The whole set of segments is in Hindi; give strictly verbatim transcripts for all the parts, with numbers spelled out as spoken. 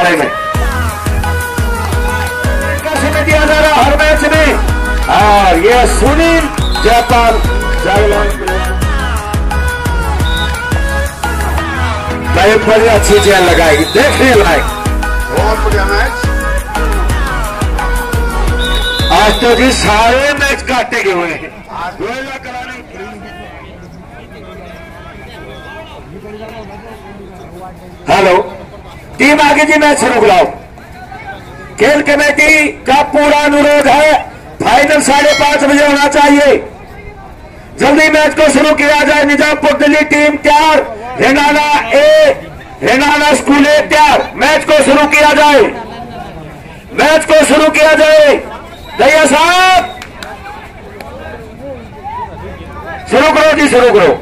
पारे में समय दिया जा रहा हर मैच में। और ये सुनील जयपाल बड़ी अच्छी जेल लगाएगी, देखने लायक बहुत बढ़िया मैच। आज तो जी सारे मैच काटे गए हुए हैं। हेलो टीम आगे जी मैच शुरू बुलाओ। खेल कमेटी का पूरा अनुरोध है, फाइनल साढ़े पांच बजे होना चाहिए। जल्दी मैच को शुरू किया जाए। निजामपुर दिल्ली टीम तैयार, रेनाना ए रेनाना स्कूल ए तैयार। मैच को शुरू किया जाए, मैच को शुरू किया जाए। दैया साहब शुरू करो जी, शुरू करो।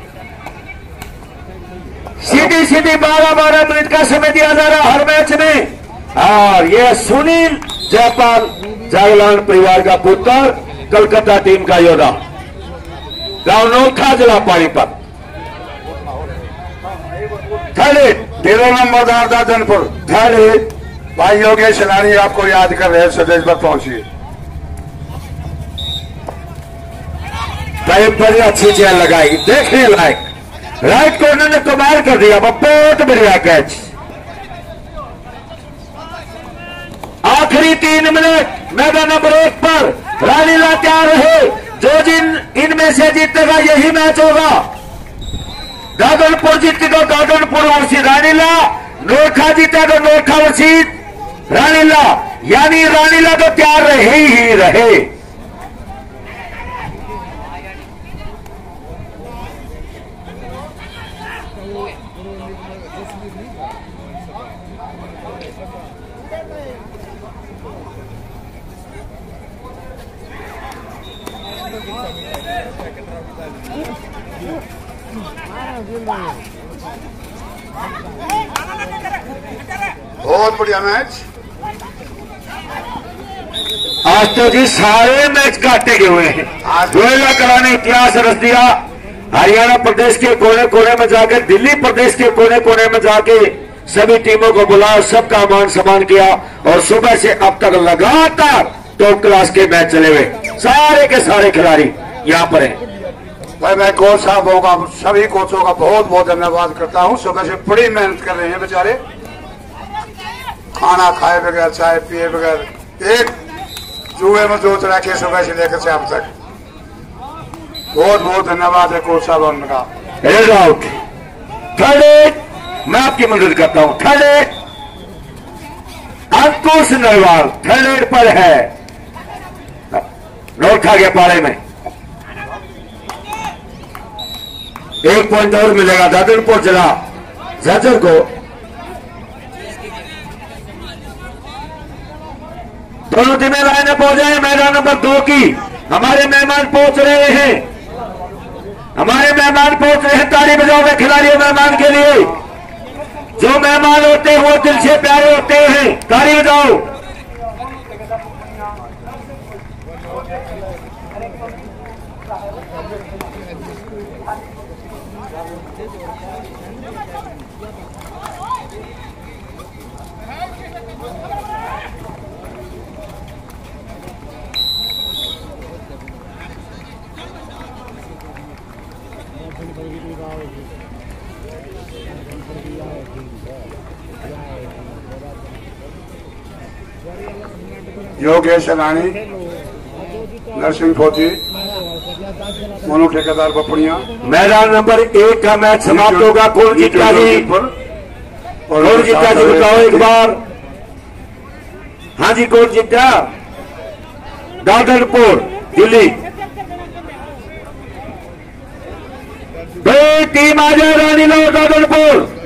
सीधी सीधी बारह बारह मिनट का समय दिया जा रहा हर मैच में। और यह सुनील जयपाल जागलान परिवार का पुत्र, कलकत्ता टीम का योद्धा, गांव नोखा, जिला पानीपत। थर्ड तेरह नंबर दादनपुर। थर्ड भाई योगेश लानी आपको याद कर रहे हैं, स्वदेश पर पहुंचिए। बड़ी अच्छी चेयर लगाई, देखने लायक। राइट कॉर्नर ने कमाल कर दिया, बहुत बढ़िया कैच। आखिरी तीन मिनट मैदान नंबर एक पर रानीला तैयार रहे। जो जिन इनमें से जीतेगा यही मैच होगा। दादनपुर जीतेगा दादनपुर वर्सेस रानीला, नोखा जीतेगा नोखा वर्सेस रानीला। यानी रानीला तो तैयार रहे ही रहे। बहुत बढ़िया मैच। आज तो जी सारे मैच काटे गए हुए हैं। रोहिला कला ने इतिहास रच दिया। हरियाणा प्रदेश के कोने कोने में जाकर, दिल्ली प्रदेश के कोने कोने में जाके सभी टीमों को बुलाया, सबका मान सम्मान किया। और सुबह से अब तक लगातार टॉप क्लास के मैच चले हुए। सारे के सारे खिलाड़ी यहाँ पर हैं। भाई मैं कोच साहबों का, सभी कोचों का बहुत बहुत धन्यवाद करता हूँ। सुबह से बड़ी मेहनत कर रहे हैं बेचारे, खाना खाए बगैर, चाय पिए बगैर, एक जुए में जोत रखे सुबह से लेकर शाम तक। बहुत बहुत धन्यवाद है कोच साहब उनका। आउट थर्ड, मैं आपकी मदद करता हूं। थर्ड अंकुश नरवाल थर्ड पर है, नोखा के पारे में। एक पॉइंट और मिलेगा दादनपुर जिला जजर को। दोनों टीमें लाइन पहुंचे हैं मैदान नंबर दो की। हमारे मेहमान पहुंच रहे हैं, हमारे मेहमान पहुंच रहे हैं। ताली बजाओगे खिलाड़ियों मेहमान के लिए। जो मेहमान होते हैं वो दिल से प्यारे होते हैं। ताली बजाओ। योगेश रानी, नरसिंह फौजी, मोनू ठेकेदार पपड़िया। मैदान नंबर एक का मैच समाप्त होगा। कौन जीता जी? कौन जीता जी बताओ एक बार। हाँ जी, कौन जीता? दादनपुर दिल्ली। दो टीम आ जाए, रानीला और दादनपुर।